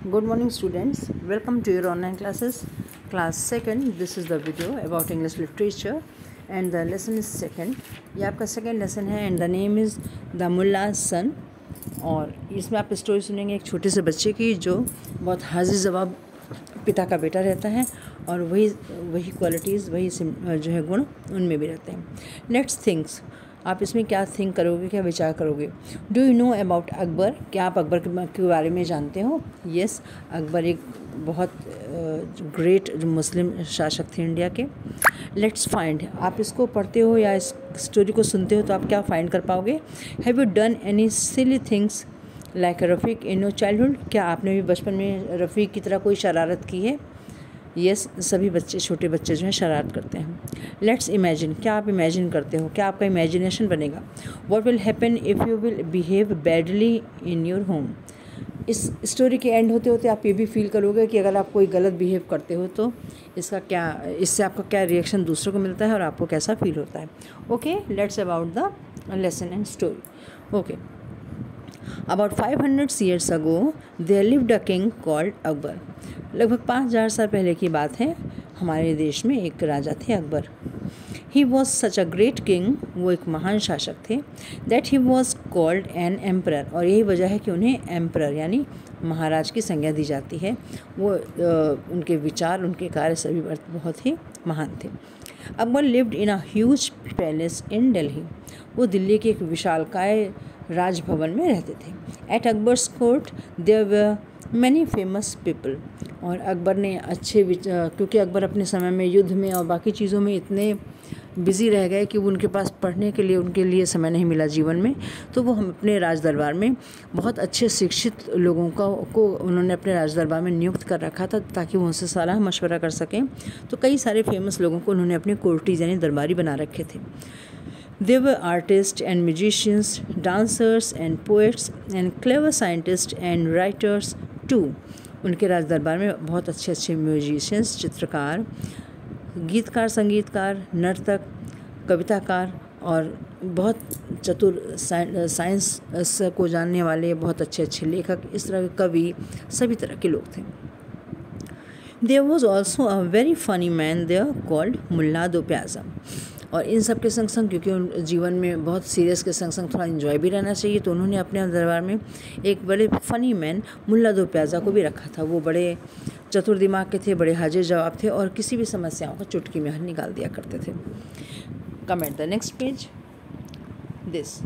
Good morning students, welcome to your online classes. Class 2nd, this is the video about English literature and the lesson is second. ये आपका second lesson है and the name is The Mulla's Son. और इसमें आप story सुनेंगे एक छोटे से बच्चे की जो बहुत हाजिर जवाब पिता का बेटा रहता है और वही क्वालिटीज़ वही जो है गुण उनमें भी रहते हैं. लेट्स थिंक्स, आप इसमें क्या थिंक करोगे, क्या विचार करोगे. Do you know about Akbar, क्या आप अकबर के बारे में जानते हो. यस, अकबर एक बहुत ग्रेट जो मुस्लिम शासक थे इंडिया के. लेट्स फाइंड, आप इसको पढ़ते हो या इस स्टोरी को सुनते हो तो आप क्या फाइंड कर पाओगे. Have you done any silly things like Rafiq in your childhood, क्या आपने भी बचपन में रफ़ीक की तरह कोई शरारत की है. यस, सभी बच्चे छोटे बच्चे जो हैं शरारत करते हैं. लेट्स इमेजिन, क्या आप इमेजिन करते हो, क्या आपका इमेजिनेशन बनेगा. What will happen if you will behave badly in your home. इस स्टोरी के एंड होते होते आप ये भी फील करोगे कि अगर आप कोई गलत बिहेव करते हो तो इससे आपका क्या रिएक्शन दूसरों को मिलता है और आपको कैसा फील होता है. Okay, let's about the lesson and story. Okay, about 500 years ago there lived a king called Akbar. लगभग 5000 साल पहले की बात है. हमारे देश में एक राजा थे Akbar. He was such a great king, वो एक महान शासक थे. That he was called an emperor, और यही वजह है कि उन्हें एम्परर यानी महाराज की संज्ञा दी जाती है. वो उनके विचार, उनके कार्य सभी बहुत ही महान थे. Akbar lived in a huge palace in Delhi. वो दिल्ली के एक विशालकाय राजभवन में रहते थे. At Akbar's court there were many famous people, और अकबर ने क्योंकि अकबर अपने समय में युद्ध में और बाकी चीज़ों में इतने बिज़ी रह गए कि वो उनके पास पढ़ने के लिए उनके लिए समय नहीं मिला जीवन में. तो वो हम अपने राज दरबार में बहुत अच्छे शिक्षित लोगों को उन्होंने अपने राज दरबार में नियुक्त कर रखा था ताकि वो उनसे सलाह मशवरा कर सकें. तो कई सारे फेमस लोगों को उन्होंने अपने कोर्टीज यानी दरबारी बना रखे थे. They were artists and musicians, dancers and poets and clever scientists and writers too. उनके राज दरबार में बहुत अच्छे अच्छे म्यूजिशियंस, चित्रकार, गीतकार, संगीतकार, नर्तक, कविताकार और बहुत चतुर साइंस को जानने वाले बहुत अच्छे अच्छे लेखक, इस तरह के कवि, सभी तरह के लोग थे. There was also a very funny man there called मुल्ला दो प्याज़ा. और इन सब के संग संग, क्योंकि उन जीवन में बहुत सीरियस के संग संग थोड़ा इन्जॉय भी रहना चाहिए, तो उन्होंने अपने दरबार में एक बड़े फ़नी मैन मुल्ला दो प्याज़ा को भी रखा था. वो बड़े चतुर दिमाग के थे, बड़े हाजिर जवाब थे और किसी भी समस्याओं का चुटकी में हल निकाल दिया करते थे. Come at the next page. This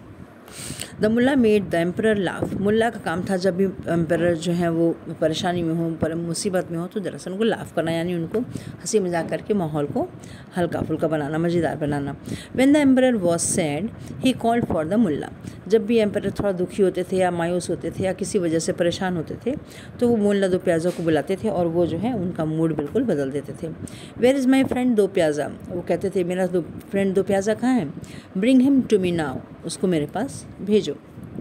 the Mulla made the emperor laugh. Mulla का काम था जब भी एम्परर जो है वो परेशानी में हो, पर मुसीबत में हो, तो दरअसल उनको लाफ करना यानी उनको हंसी मजाक करके माहौल को हल्का फुल्का बनाना, मज़ेदार बनाना. When the emperor was sad he called for the Mulla. जब भी एम्परर थोड़ा दुखी होते थे या मायूस होते थे या किसी वजह से परेशान होते थे तो वो मुल्ला दो प्याज़ा को बुलाते थे और वो जो है उनका मूड बिल्कुल बदल देते थे. वेयर इज़ माई फ्रेंड दो प्याज़ा. वो कहते थे मेरा फ्रेंड दो प्याज़ा कहाँ है. Bring him to me now. उसको मेरे पास भेजो.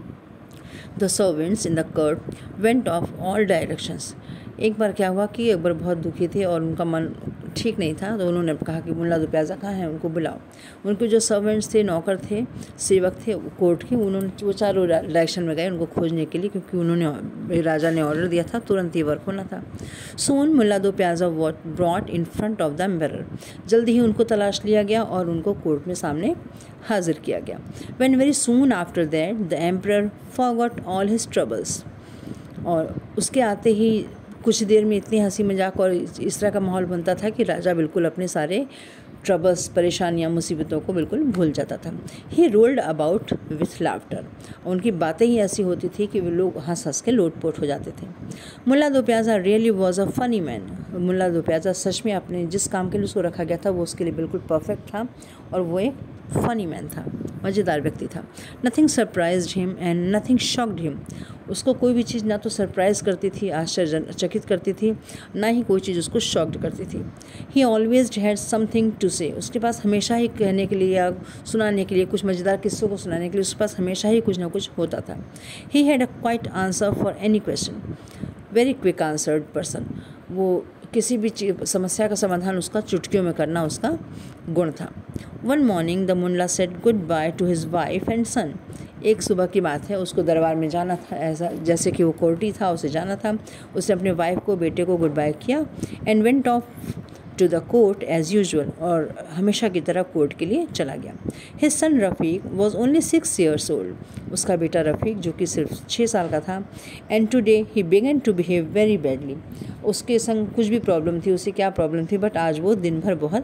The servants in the court went off all directions. एक बार क्या हुआ कि अकबर बहुत दुखी थे और उनका मन ठीक नहीं था, तो उन्होंने कहा कि मुल्ला दो प्याज़ा कहाँ है, उनको बुलाओ. उनके जो सर्वेंट्स थे, नौकर थे, सेवक थे कोर्ट के, वो चारों डायरेक्शन में गए उनको खोजने के लिए, क्योंकि उन्होंने राजा ने ऑर्डर दिया था, तुरंत ही वर्क होना था. Soon Mulla Do Piyaza brought in front of the emperor. जल्दी ही उनको तलाश लिया गया और उनको कोर्ट में सामने हाजिर किया गया. When very soon after that the emperor forgot all his troubles. और उसके आते ही कुछ देर में इतनी हंसी मजाक और इस तरह का माहौल बनता था कि राजा बिल्कुल अपने सारे ट्रबल्स, परेशानियाँ, मुसीबतों को बिल्कुल भूल जाता था. He rolled about with laughter. उनकी बातें ही ऐसी होती थी कि वे लोग हंस हंस के लोटपोट हो जाते थे. Mulla Do Piyaza really was a funny man. Mulla Do Piyaza सच में अपने जिस काम के लिए उसको रखा गया था वो उसके लिए बिल्कुल परफेक्ट था और वो एक फ़नी मैन था, मज़ेदार व्यक्ति था. Nothing surprised him and nothing shocked him. उसको कोई भी चीज़ ना तो सरप्राइज़ करती थी, आश्चर्यचकित करती थी, ना ही कोई चीज़ उसको शॉक्ड करती थी. He always had something to say. उसके पास हमेशा ही कहने के लिए या सुनाने के लिए, कुछ मज़ेदार किस्सों को सुनाने के लिए उसके पास हमेशा ही कुछ ना कुछ होता था. He had a quite answer for any question. Very quick answered person. वो किसी भी समस्या का समाधान उसका चुटकियों में करना उसका गुण था. One morning the Mulla said good bye to his wife and son. एक सुबह की बात है, उसको दरबार में जाना था, ऐसा जैसे कि वो कोर्टी था, उसे जाना था। उसने अपने वाइफ को, बेटे को गुड बाय किया and went off to the court as usual, और हमेशा की तरह कोर्ट के लिए चला गया। His son Rafiq was only 6 years old. उसका बेटा रफ़ीक जो कि सिर्फ 6 साल का था। And today he began to behave very badly. उसके संग कुछ भी प्रॉब्लम थी, उसे क्या प्रॉब्लम थी, बट आज वो दिन भर बहुत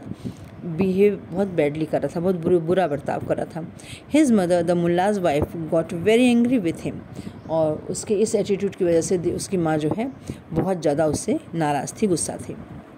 बैडली कर रहा था, बहुत बुरा बर्ताव कर रहा था। His mother the Mulla's wife got very angry with him, और उसके इस एटीट्यूड की वजह से उसकी माँ जो है बहुत ज़्यादा उससे नाराज़ थी, गुस्सा थी।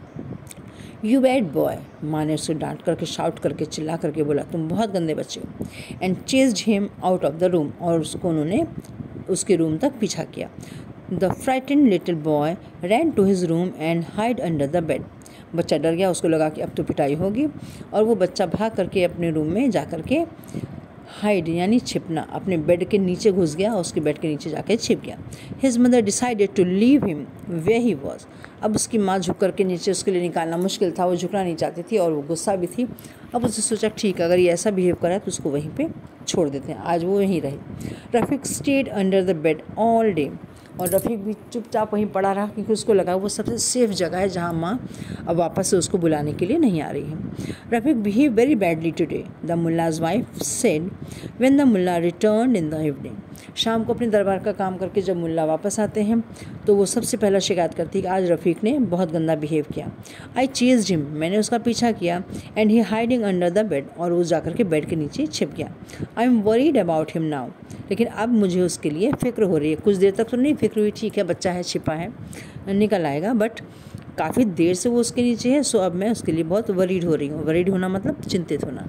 यू बैड बॉय, माँ ने उसे डांट करके, शाउट करके, चिल्ला करके बोला, तुम बहुत गंदे बच्चे हो। And chased him out of the room, और उसको उन्होंने उसके रूम तक पीछा किया। The frightened little boy ran to his room and hide under the bed. बच्चा डर गया, उसको लगा कि अब तो पिटाई होगी, और वो बच्चा भाग करके अपने रूम में जा करके हाइड यानी छिपना, अपने बेड के नीचे घुस गया और उसके बेड के नीचे जाके छिप गया। His mother decided to leave him way he was. अब उसकी माँ झुक करके नीचे उसके लिए निकालना मुश्किल था, वो झुकना नहीं चाहती थी और वो गुस्सा भी थी। अब उसने सोचा ठीक है, अगर ये ऐसा बिहेव करा तो उसको वहीं पे छोड़ देते हैं, आज वो वहीं रहे। Rafiq stayed under the bed all day, और रफ़ीक भी चुपचाप वहीं पड़ा रहा, क्योंकि उसको लगा वो सबसे सेफ़ जगह है जहाँ माँ अब वापस से उसको बुलाने के लिए नहीं आ रही है। Rafiq behave very badly today, the Mulla's wife said when the Mulla return in the evening. शाम को अपने दरबार का काम करके जब मुल्ला वापस आते हैं तो वो सबसे पहला शिकायत करती है कि आज रफ़ीक ने बहुत गंदा बिहेव किया। आई चेज्ड हिम, मैंने उसका पीछा किया, and he hiding under the bed, और वो जाकर के बेड के नीचे छिप गया। I am worried about him now, लेकिन अब मुझे उसके लिए फ़िक्र हो रही है। कुछ देर तक तो नहीं फिक्र हुई, ठीक है बच्चा है, छिपा है, निकल आएगा, बट काफ़ी देर से वो उसके नीचे है, सो अब मैं उसके लिए बहुत वरीड हो रही हूँ। वरीड होना मतलब चिंतित होना।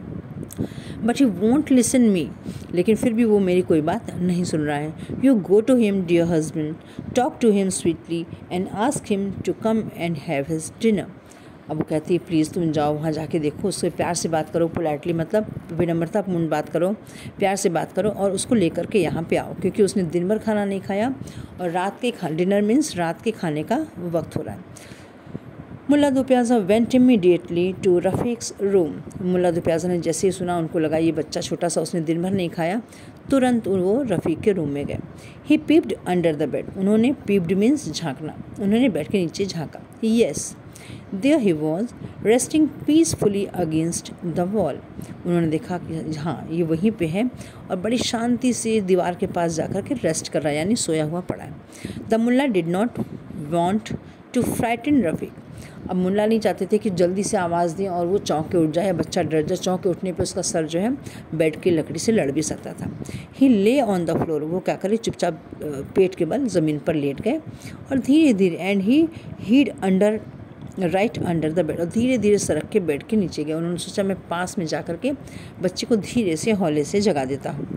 But he won't listen me, लेकिन फिर भी वो मेरी कोई बात नहीं सुन रहा है। You go to him dear husband, talk to him sweetly and ask him to come and have his dinner. अब वो कहती है प्लीज़ तुम जाओ वहाँ जाके देखो, उससे प्यार से बात करो, पोलाइटली मतलब विनम्रतापूर्ण बात करो, प्यार से बात करो, और उसको लेकर के यहाँ पे आओ, क्योंकि उसने दिन भर खाना नहीं खाया और रात के डिनर मीन्स रात के खाने का वक्त हो रहा है। Mulla Do Piyaza went immediately to Rafiq's room. Mulla Do Piyaza ने जैसे ही सुना, उनको लगा ये बच्चा छोटा सा, उसने दिन भर नहीं खाया, तुरंत वो रफ़ीक के रूम में गए। He peeped under the bed, उन्होंने पीप्ड मीन्स झांकना, उन्होंने बेड के नीचे झांका। Yes there he was resting peacefully against the wall. उन्होंने देखा कि हाँ ये वहीं पे है और बड़ी शांति से दीवार के पास जाकर के रेस्ट कर रहा है, यानी सोया हुआ पड़ा है। The Mulla did not want to frighten Rafiq. अब मुल्ला नहीं चाहते थे कि जल्दी से आवाज़ दें और वो चौंक के उठ जाए, बच्चा डर जाए। चौंक के उठने पे उसका सर जो है बेड की लकड़ी से लड़ भी सकता था। ही ले ऑन द फ्लोर, वो क्या करे चुपचाप पेट के बल ज़मीन पर लेट गए और धीरे धीरे and he hid under right under the bed, और धीरे धीरे सरक के बेड के नीचे गए। उन्होंने सोचा मैं पास में जा कर के बच्चे को धीरे से हौले से जगा देता हूँ।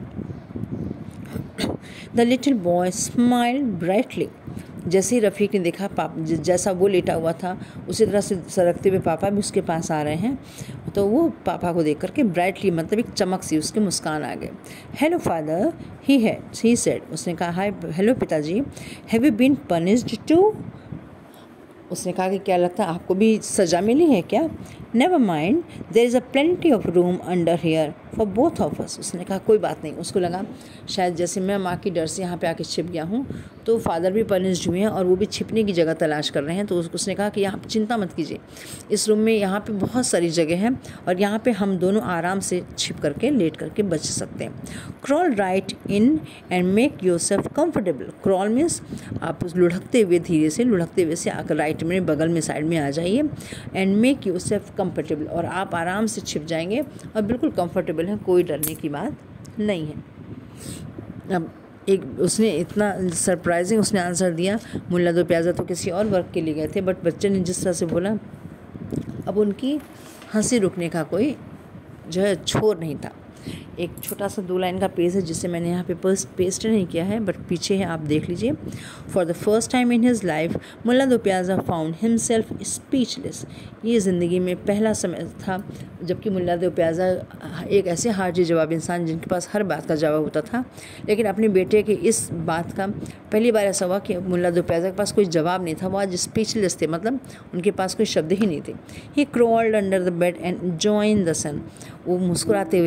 The little boy smiled brightly. जैसे ही रफ़ीक ने देखा जैसा वो लेटा हुआ था उसी तरह से सरकते हुए पापा भी उसके पास आ रहे हैं, तो वो पापा को देख करके ब्राइटली मतलब एक चमक सी उसके मुस्कान आ गए। हेलो फादर ही सेड, उसने कहा हाय हेलो पिताजी, have you been punished too. उसने कहा कि क्या लगता है आपको भी सज़ा मिली है क्या। Never mind there is a plenty of room under here for both of us. उसने कहा कोई बात नहीं। उसको लगा शायद जैसे मैं माँ की डर से यहाँ पे आके छिप गया हूँ तो फादर भी पनिश्ड हुए हैं और वो भी छिपने की जगह तलाश कर रहे हैं। तो उसने कहा कि यहाँ चिंता मत कीजिए, इस रूम में यहाँ पे बहुत सारी जगह है और यहाँ पे हम दोनों आराम से छिप करके लेट करके बच सकते हैं। Crawl right in and make yourself comfortable. Crawl means आप लुढ़कते हुए धीरे से लुढ़कते हुए से आकर राइट में बगल में साइड में आ जाइए एंड मेक योरसेल्फ कंफर्टेबल, और आप आराम से छिप जाएंगे और बिल्कुल कंफर्टेबल हैं, कोई डरने की बात नहीं है। अब एक उसने इतना सरप्राइजिंग उसने आंसर दिया। मुल्ला दो प्याज़ा तो किसी और वर्क के लिए गए थे, बट बच्चे ने जिस तरह से बोला अब उनकी हंसी रुकने का कोई जो है छोर नहीं था। एक छोटा सा 2 लाइन का पेज है जिसे मैंने यहाँ पे पेस्ट नहीं किया है बट पीछे है, आप देख लीजिए। For the first time in his life Mulla Do Piyaza found himself speechless. ये ज़िंदगी में पहला समय था जबकि मुल्ला दो प्याज़ा एक ऐसे हाजिर जवाब इंसान जिनके पास हर बात का जवाब होता था, लेकिन अपने बेटे के इस बात का पहली बार ऐसा हुआ कि मुल्ला दो प्याज़ा के पास कोई जवाब नहीं था। वो आज स्पीचलेस थे, मतलब उनके पास कोई शब्द ही नहीं थे। He crawled under the bed and join the sun. वो मुस्कुराते हुए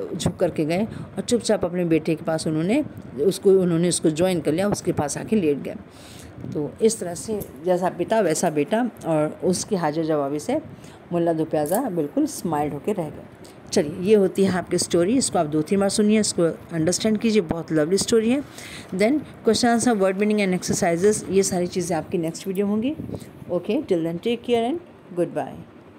झुक करके गए और चुपचाप अपने बेटे के पास उन्होंने उसको ज्वाइन कर लिया, उसके पास आके लेट गए। तो इस तरह से जैसा पिता वैसा बेटा, और उसकी हाजिर जवाबी से मुल्ला दो प्याज़ा बिल्कुल स्माइल्ड होकर रह गए। चलिए, ये होती है आपकी स्टोरी। इसको आप 2-3 बार सुनिए, इसको अंडरस्टैंड कीजिए, बहुत लवली स्टोरी है। Then question answer, word meaning and exercises, ये सारी चीज़ें आपकी नेक्स्ट वीडियो होंगी। Okay, till then take care and good bye.